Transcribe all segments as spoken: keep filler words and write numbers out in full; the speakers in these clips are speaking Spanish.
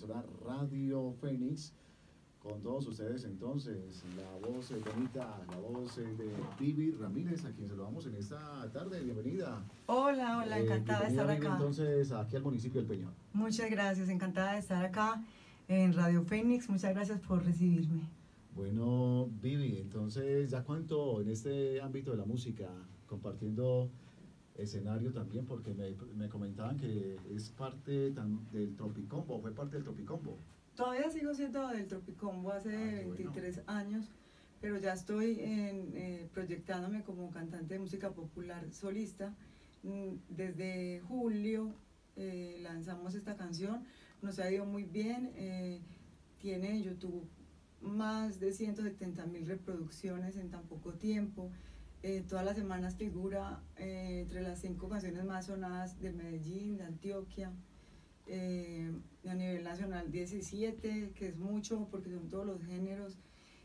emisora Radio Fénix. Con todos ustedes entonces, la voz eh, bonita, la voz eh, de Vivi Ramírez, a quien saludamos en esta tarde. Bienvenida. Hola, hola, encantada eh, de estar Vivi, acá. Entonces, aquí al municipio del Peñón. Muchas gracias, encantada de estar acá en Radio Fénix. Muchas gracias por recibirme. Bueno, Vivi, entonces, ¿ya cuánto en este ámbito de la música, compartiendo escenario también? Porque me, me comentaban que es parte tan, del Tropicombo, fue parte del Tropicombo. Todavía sigo siendo del Tropicombo hace ah, veintitrés bueno. años, pero ya estoy en, eh, proyectándome como cantante de música popular solista. Desde julio eh, lanzamos esta canción, nos ha ido muy bien, eh, tiene en YouTube más de ciento setenta mil reproducciones en tan poco tiempo. Eh, todas las semanas figura eh, entre las cinco canciones más sonadas de Medellín, de Antioquia. Eh, a nivel nacional diecisiete, que es mucho porque son todos los géneros.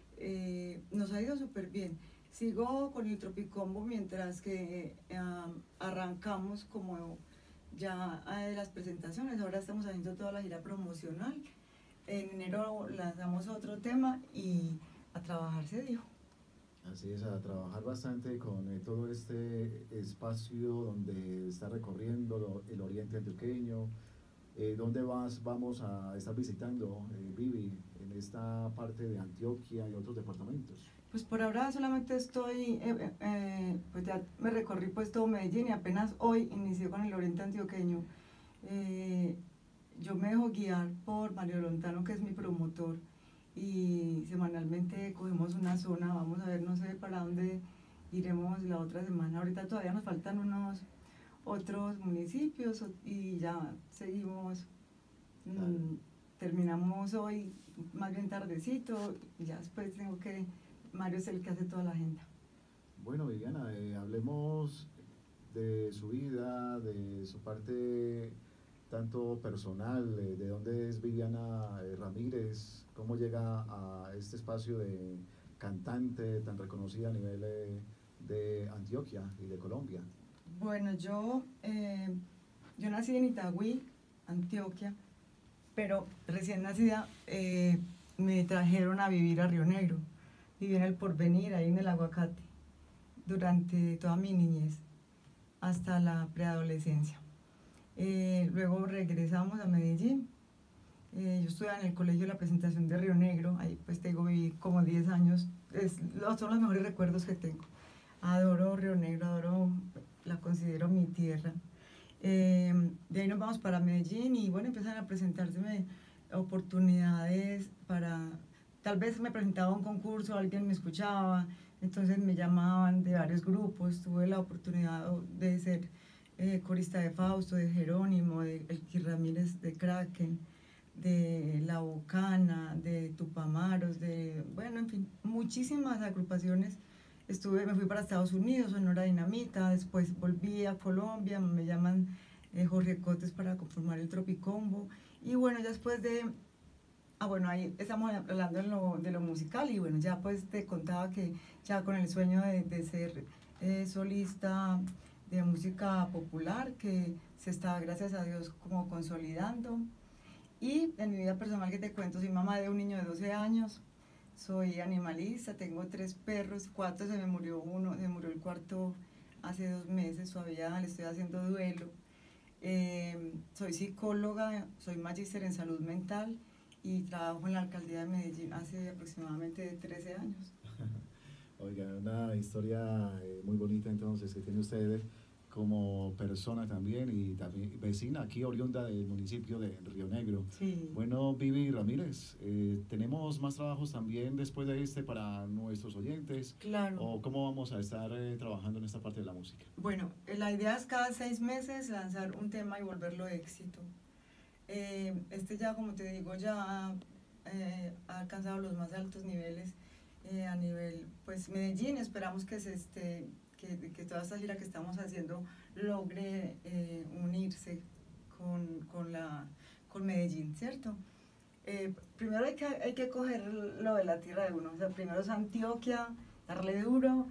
Eh, nos ha ido súper bien. Sigo con el Tropicombo mientras que eh, arrancamos como ya eh, las presentaciones. Ahora estamos haciendo toda la gira promocional. En enero lanzamos otro tema y a trabajar se dijo. Así es, a trabajar bastante con eh, todo este espacio donde está recorriendo lo, el oriente antioqueño. Eh, ¿Dónde vas, vamos a estar visitando, eh, Vivi, en esta parte de Antioquia y otros departamentos? Pues por ahora solamente estoy, eh, eh, pues ya me recorrí pues todo Medellín y apenas hoy inicié con el oriente antioqueño. Eh, yo me dejo guiar por Mario Lontano, que es mi promotor, y semanalmente cogemos una zona, vamos a ver, no sé para dónde iremos la otra semana. Ahorita todavía nos faltan unos otros municipios y ya seguimos, mmm, terminamos hoy más bien tardecito y ya después tengo que, Mario es el que hace toda la agenda. Bueno, Viviana, eh, hablemos de su vida, de su parte tanto personal, eh, de dónde es Viviana eh, Ramírez, cómo llega a este espacio de cantante tan reconocida a nivel eh, de Antioquia y de Colombia. Bueno, yo, eh, yo nací en Itagüí, Antioquia, pero recién nacida eh, me trajeron a vivir a Río Negro. Viví en el Porvenir, ahí en el Aguacate, durante toda mi niñez, hasta la preadolescencia. Eh, luego regresamos a Medellín. Eh, yo estuve en el colegio de la Presentación de Río Negro, ahí pues tengo viví como diez años, es, son los mejores recuerdos que tengo. Adoro Río Negro, adoro, la considero mi tierra. Eh, de ahí nos vamos para Medellín y bueno, empiezan a presentarse oportunidades para, tal vez me presentaba un concurso, alguien me escuchaba, entonces me llamaban de varios grupos, tuve la oportunidad de ser eh, corista de Fausto, de Jerónimo, de Elqui Ramírez de Kraken, de La Bocana, de Tupamaros, de, bueno, en fin, muchísimas agrupaciones. Estuve, me fui para Estados Unidos, Sonora Dinamita, después volví a Colombia, me llaman eh, Jorge Cotes para conformar el Tropicombo, y bueno, ya después de, ah bueno, ahí estamos hablando de lo, de lo musical, y bueno, ya pues te contaba que ya con el sueño de, de ser eh, solista de música popular, que se está, gracias a Dios, como consolidando, y en mi vida personal que te cuento, soy mamá de un niño de doce años, soy animalista, tengo tres perros, cuatro, se me murió uno, se murió el cuarto hace dos meses, todavía le estoy haciendo duelo. Eh, soy psicóloga, soy magíster en salud mental y trabajo en la alcaldía de Medellín hace aproximadamente trece años. Oiga, una historia eh, muy bonita entonces que tiene usted como persona también y también vecina aquí oriunda del municipio de Río Negro. Sí. Bueno, Vivi Ramírez, eh, ¿tenemos más trabajos también después de este para nuestros oyentes? Claro. ¿O cómo vamos a estar eh, trabajando en esta parte de la música? Bueno, la idea es cada seis meses lanzar un tema y volverlo éxito. Eh, este ya, como te digo, ya eh, ha alcanzado los más altos niveles eh, a nivel, pues Medellín, esperamos que se esté Que, que toda esta gira que estamos haciendo logre eh, unirse con, con, la, con Medellín, ¿cierto? Eh, primero hay que, hay que coger lo de la tierra de uno, o sea, primero es Antioquia, darle duro,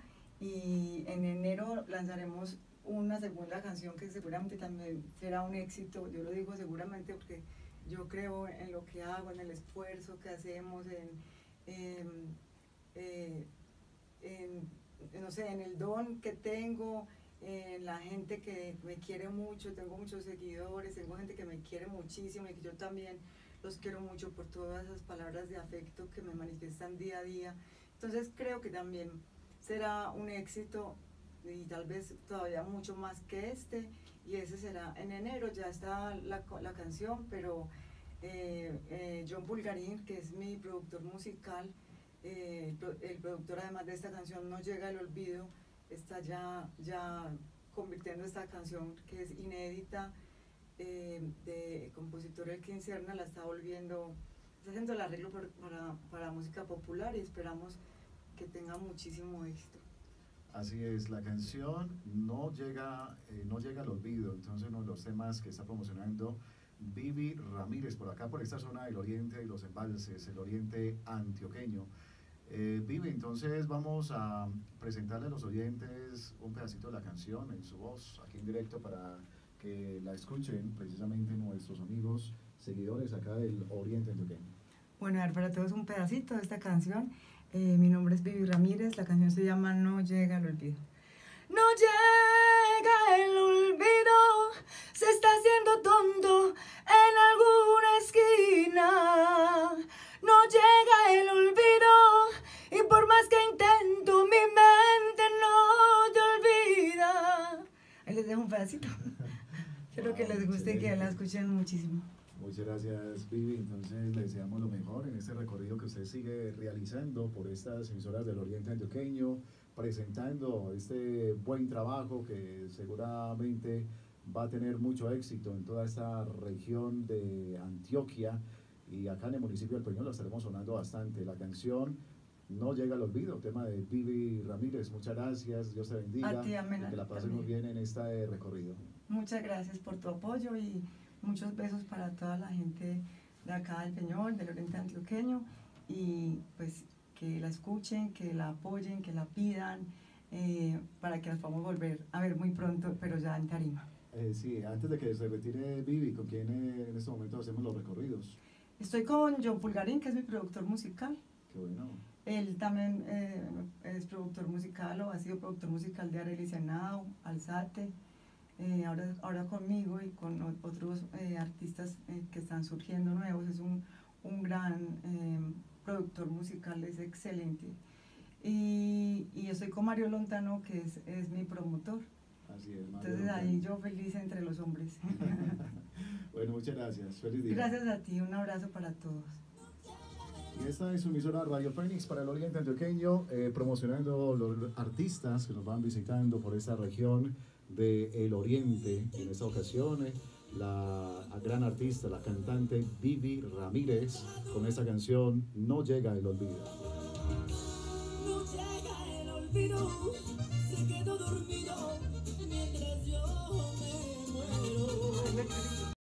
y en enero lanzaremos una segunda canción que seguramente también será un éxito, yo lo digo seguramente porque yo creo en lo que hago, en el esfuerzo que hacemos, en, en, eh, en, no sé, en el don que tengo, en la gente que me quiere mucho. Tengo muchos seguidores, tengo gente que me quiere muchísimo y que yo también los quiero mucho por todas esas palabras de afecto que me manifiestan día a día. Entonces creo que también será un éxito y tal vez todavía mucho más que este, y ese será en enero. Ya está la, la canción, pero eh, eh, John Bulgarín, que es mi productor musical, eh, el productor además de esta canción No Llega el Olvido, está ya, ya convirtiendo esta canción que es inédita, eh, de compositor Elkin Serna, la está volviendo, está haciendo el arreglo para, para, para música popular, y esperamos que tenga muchísimo éxito. Así es, la canción no llega, eh, no llega al olvido. Entonces uno de los temas que está promocionando Vivi Ramírez por acá, por esta zona del oriente y los embalses, el oriente antioqueño. Eh, Vivi, entonces vamos a presentarle a los oyentes un pedacito de la canción en su voz, aquí en directo, para que la escuchen precisamente nuestros amigos, seguidores acá del oriente antioqueño. Bueno, a ver, para todos un pedacito de esta canción. Eh, mi nombre es Vivi Ramírez, la canción se llama No Llega el Olvido. No llega el olvido, se está haciendo tonto en alguna esquina. No llega el olvido, y por más que intento, mi mente no te olvida. Ahí les dejo un pedacito. Espero wow, que les guste y que la escuchen muchísimo. Muchas gracias, Vivi. Entonces le deseamos lo mejor en este recorrido que usted sigue realizando por estas emisoras del oriente antioqueño, presentando este buen trabajo que seguramente va a tener mucho éxito en toda esta región de Antioquia, y acá en el municipio del Peñol la estaremos sonando bastante. La canción No Llega al Olvido, tema de Vivi Ramírez. Muchas gracias, Dios te bendiga, a ti, amén, y que la pasen muy bien en este recorrido. Muchas gracias por tu apoyo y muchos besos para toda la gente de acá del Peñol, del oriente antioqueño, y pues que la escuchen, que la apoyen, que la pidan, eh, para que las podamos volver a ver muy pronto, pero ya en tarima. Eh, sí, antes de que se retire Vivi, ¿con quién eh, en este momento hacemos los recorridos? Estoy con John Bulgarín, que es mi productor musical. Qué bueno. Él también eh, es productor musical, o ha sido productor musical de Arely Senao, Alzate, eh, ahora, ahora conmigo y con otros eh, artistas eh, que están surgiendo nuevos. Es un, un gran eh, productor musical, es excelente. Y, y yo estoy con Mario Lontano, que es, es mi promotor. Así es, Mario. Entonces ahí yo feliz entre los hombres. Bueno, muchas gracias. Feliz día. Gracias a ti, un abrazo para todos. Y esta es su emisora Radio Fénix para el oriente antioqueño, eh, promocionando los artistas que nos van visitando por esta región del oriente. En esta ocasión, eh, la gran artista, la cantante Vivi Ramírez, con esta canción No Llega el Olvido. No llega el olvido, se quedó dormido mientras yo me